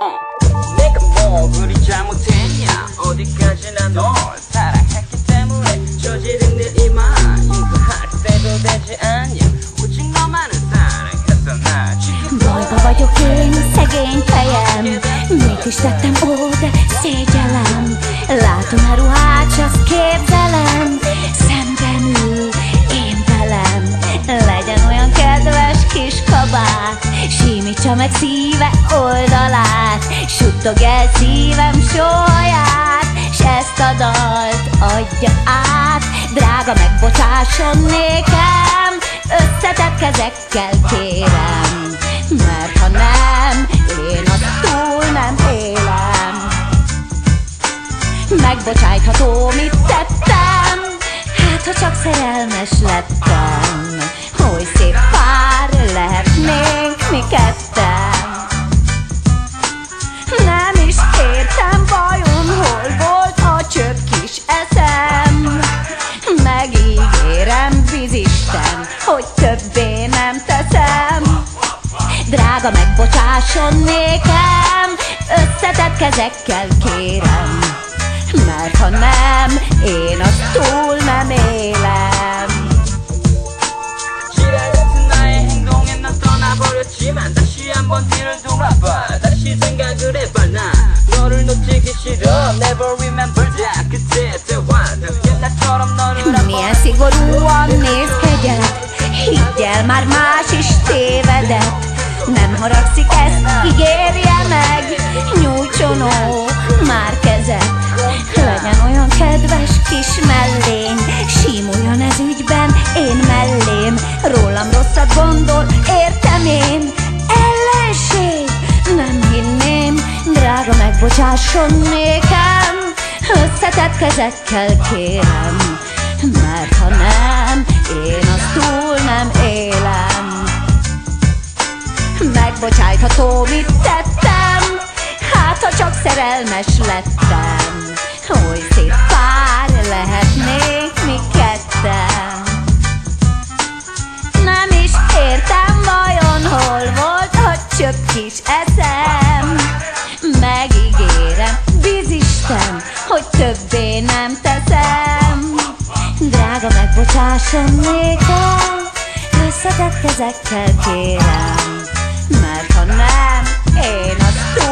내가 뭐 그리 잘못했냐 어디까지나 널 사랑했기 때문에 저지른 내 이만 용서할 때도 되지 않냐 오직 너만을 사랑했어 나 지금 Bajba vagyok én, szegény fejem, mégis tettem oda szégyellem. Látom a ruhát, s azt képzelem, szemben ül én velem. Legyen olyan kedves kis kabát, simítsa meg szíve oldalát, suttog el szívem sólyát, s ezt a dalt adja át. Drága, megbocsásson nékem, összetett kezekkel kérem, mert ha nem, én azt túl nem élem. Megbocsájtható, mit tettem, hát ha csak szerelmes lettem. Oly szép pár lehetnénk mi ketten. Nem is értem, vajon hol volt a csöpp kis eszem. Megígérem, vízisten, hogy többé nem teszem. Drága, megbocsásson nékem, összetett kezekkel kérem, mert ha nem, én azt túl nem élem. 지랄 같은 나의 행동에 넌 떠나버렸지만 다시 한번 뒤를 돌아봐 다시 생각을 해봐 나 너를 놓치기 싫어 Never remember that 그때의 대화 옛날처럼 너를 Milyen szigorúan nézkedett, higgy el, már más is tévedett. Nem haragszik, ezt ígérje meg, nyújtson ó, már kezet. Legyen olyan kedves kis mellény, símuljon ez ügyben én mellém. Rólam rosszat gondol, értem én, ellenség, nem hinném. Drága, megbocsásson nékem, összetett kezekkel kérem, mert ha nem, én azt túl nem élem. Megbocsájtható, mit tettem, hát ha csak szerelmes lettem. Oly szép pár lehetnénk mi ketten. Nem is értem, vajon hol volt a csöpp kis eszem. Megígérem, vízisten, hogy többé nem teszem. Drága, megbocsásson nékem, összetett kezekkel kérem, mert ha nem, én azt